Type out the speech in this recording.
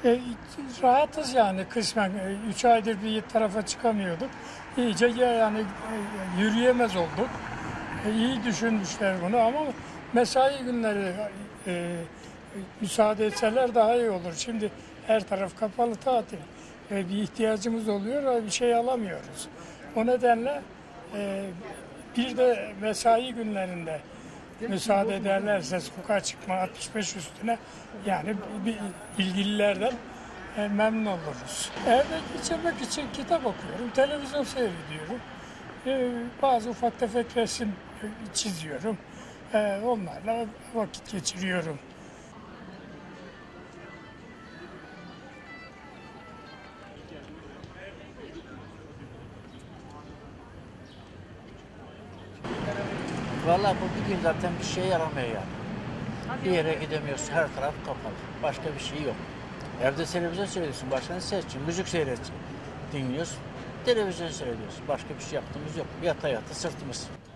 E, Rahatız yani kısmen. 3 aydır bir tarafa çıkamıyorduk. İyice yani yürüyemez olduk. İyi düşünmüşler bunu ama mesai günleri müsaade etseler daha iyi olur. Şimdi her taraf kapalı tatil. Bir ihtiyacımız oluyor, bir şey alamıyoruz. O nedenle e, bir de mesai günlerinde müsaade ederlerse sokağa çıkma 65 üstüne yani bir ilgililerden memnun oluruz. Evde geçirmek için kitap okuyorum, televizyon seyrediyorum. Bazı ufak tefek resim çiziyorum. Onlarla vakit geçiriyorum. Vallahi bu bir gün zaten bir şeye yaramıyor yani. Bir yere gidemiyorsun, her taraf kapalı. Başka bir şey yok. Evde televizyon seyrediyorsun, başka ne seyredeceksin? Müzik seyredeceksin. Dinliyorsun, televizyon seyrediyorsun. Başka bir şey yaptığımız yok. Yata yata sırtımız.